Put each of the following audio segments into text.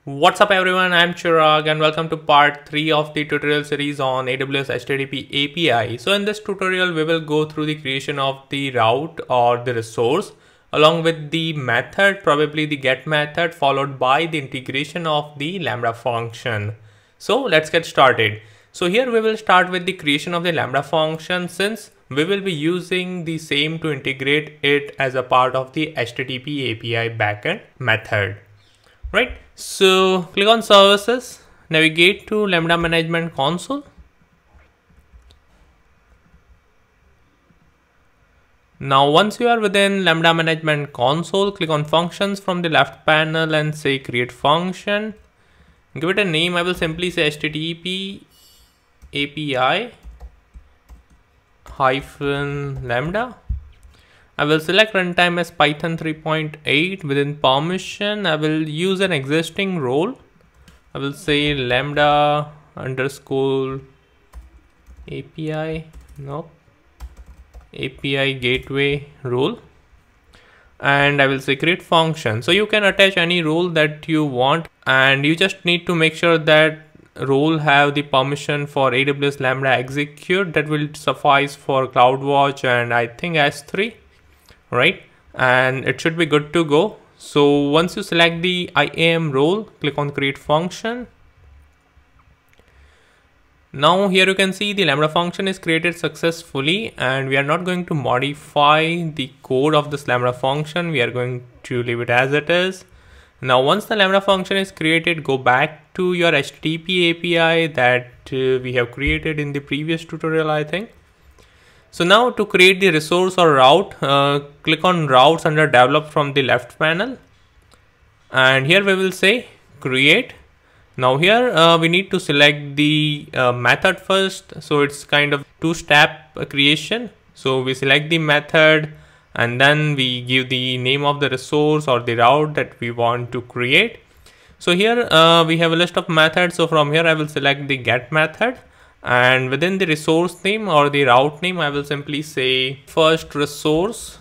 What's up everyone, I'm Chirag and welcome to part 3 of the tutorial series on AWS HTTP API. So in this tutorial we will go through the creation of the route or the resource along with the method, probably the get method, followed by the integration of the Lambda function. So let's get started. So here we will start with the creation of the Lambda function, since we will be using the same to integrate it as a part of the HTTP API backend method. Right, so click on services, navigate to Lambda management console. Now once you are within Lambda management console, click on functions from the left panel and say create function. Give it a name. I will simply say HTTP API hyphen Lambda. I will select runtime as Python 3.8. Within permission, I will use an existing role. I will say Lambda underscore API, API gateway role. And I will say create function. So you can attach any role that you want, and you just need to make sure that role have the permission for AWS Lambda execute. That will suffice for CloudWatch and I think S3. Right, and it should be good to go. So once you select the IAM role, click on create function. Now here you can see the Lambda function is created successfully, and we are not going to modify the code of this Lambda function. We are going to leave it as it is. Now once the Lambda function is created, go back to your HTTP API that we have created in the previous tutorial, I think. So now to create the resource or route, click on routes under develop from the left panel, and here we will say create. Now here we need to select the method first, so it's kind of two-step creation. So we select the method and then we give the name of the resource or the route that we want to create. So here we have a list of methods. So from here I will select the get method, and within the resource name or the route name, I will simply say first resource,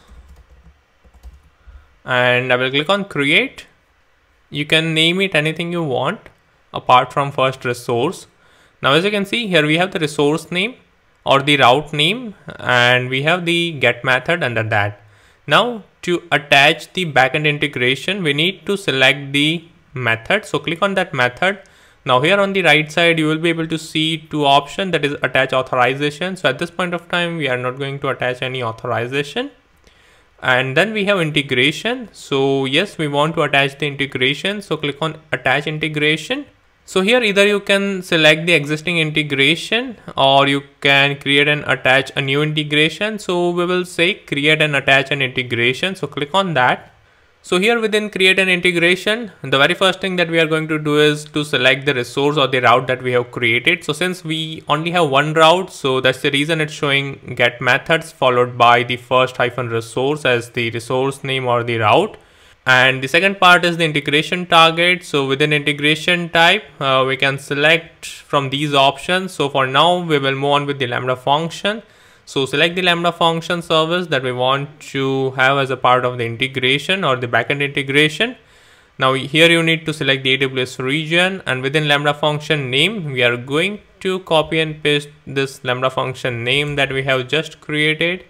and I will click on create. You can name it anything you want apart from first resource. Now as you can see here, we have the resource name or the route name, and we have the get method under that. Now to attach the backend integration, we need to select the method. So click on that method. Now here on the right side, you will be able to see two options, that is attach authorization. So at this point of time, we are not going to attach any authorization. And then we have integration. So yes, we want to attach the integration. So click on attach integration. So here either you can select the existing integration or you can create and attach a new integration. So we will say create and attach an integration. So click on that. So here within create an integration, the very first thing that we are going to do is to select the resource or the route that we have created. So since we only have one route, so that's the reason it's showing get methods followed by the first hyphen resource as the resource name or the route. And the second part is the integration target. So within integration type, we can select from these options. So for now, we will move on with the Lambda function. So select the Lambda function service that we want to have as a part of the integration or the backend integration. Now here you need to select the AWS region, and within Lambda function name, we are going to copy and paste this Lambda function name that we have just created.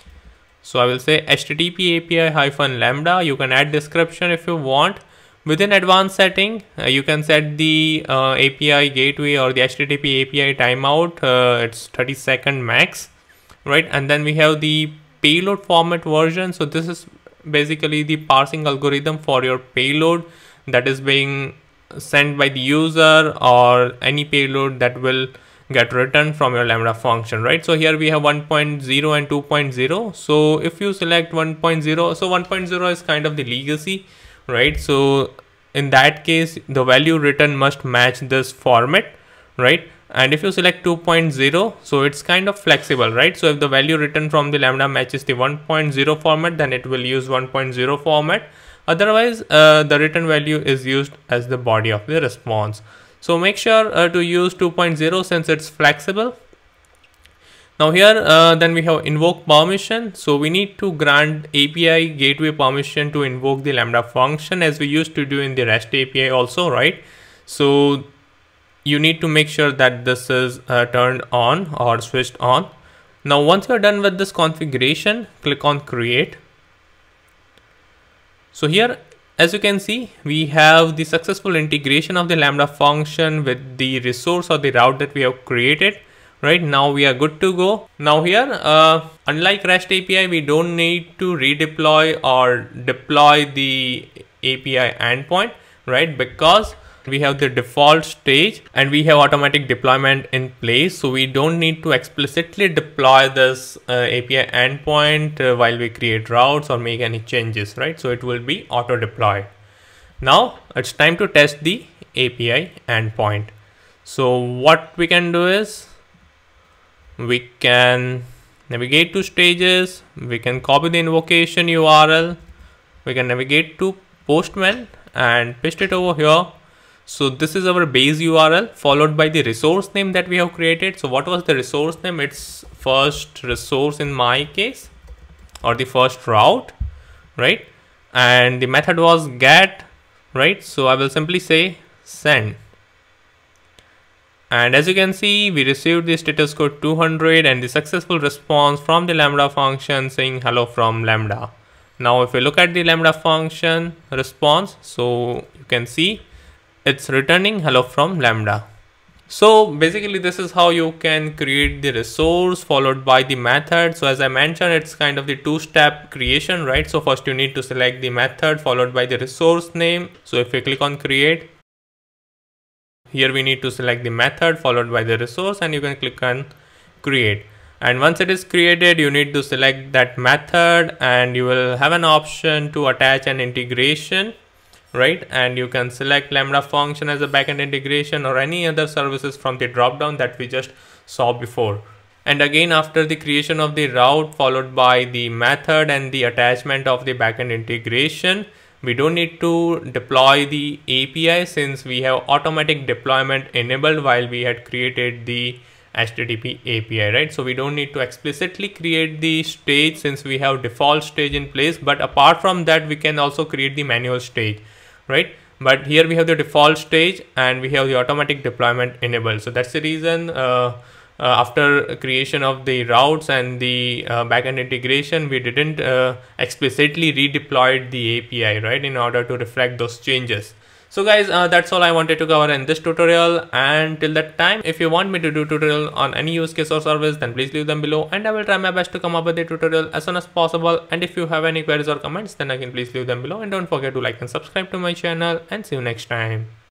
So I will say HTTP API hyphen Lambda. You can add description if you want. Within advanced setting, you can set the API gateway or the HTTP API timeout. It's 30-second max. Right, and then we have the payload format version. So this is basically the parsing algorithm for your payload that is being sent by the user or any payload that will get returned from your Lambda function, right? So here we have 1.0 and 2.0. So if you select 1.0, so 1.0 is kind of the legacy, right? So in that case, the value written must match this format, right? And if you select 2.0, so it's kind of flexible, right? So if the value written from the Lambda matches the 1.0 format, then it will use 1.0 format. Otherwise, the written value is used as the body of the response. So make sure to use 2.0 since it's flexible. Now here, then we have invoke permission. So we need to grant API gateway permission to invoke the Lambda function as we used to do in the REST API also, right? So you need to make sure that this is turned on or switched on. Now, once you're done with this configuration, click on create. So here, as you can see, we have the successful integration of the Lambda function with the resource or the route that we have created. Right now we are good to go. Now here, unlike REST API, we don't need to redeploy or deploy the API endpoint, right? Because we have the default stage and we have automatic deployment in place. So we don't need to explicitly deploy this API endpoint while we create routes or make any changes, right? So it will be auto deployed. Now it's time to test the API endpoint. So what we can do is we can navigate to stages, we can copy the invocation URL, we can navigate to Postman and paste it over here. So this is our base URL followed by the resource name that we have created. So what was the resource name? It's first resource in my case, or the first route, right? And the method was get, right? So I will simply say send. And as you can see, we received the status code 200 and the successful response from the Lambda function saying hello from Lambda. Now if we look at the Lambda function response, so you can see it's returning hello from Lambda. So basically this is how you can create the resource followed by the method. So as I mentioned, it's kind of the two-step creation, right? So first you need to select the method followed by the resource name. So if we click on create, here we need to select the method followed by the resource and you can click on create. And once it is created, you need to select that method and you will have an option to attach an integration, right? And you can select Lambda function as a backend integration or any other services from the dropdown that we just saw before. And again, after the creation of the route followed by the method and the attachment of the backend integration, we don't need to deploy the API since we have automatic deployment enabled while we had created the HTTP API, right? So we don't need to explicitly create the stage since we have default stage in place. But apart from that, we can also create the manual stage, right? But here we have the default stage and we have the automatic deployment enabled. So that's the reason after creation of the routes and the backend integration, we didn't explicitly redeploy the API, right, in order to reflect those changes. So guys, that's all I wanted to cover in this tutorial. And till that time, if you want me to do tutorial on any use case or service, then please leave them below and I will try my best to come up with a tutorial as soon as possible. And if you have any queries or comments, then again please leave them below and don't forget to like and subscribe to my channel, and see you next time.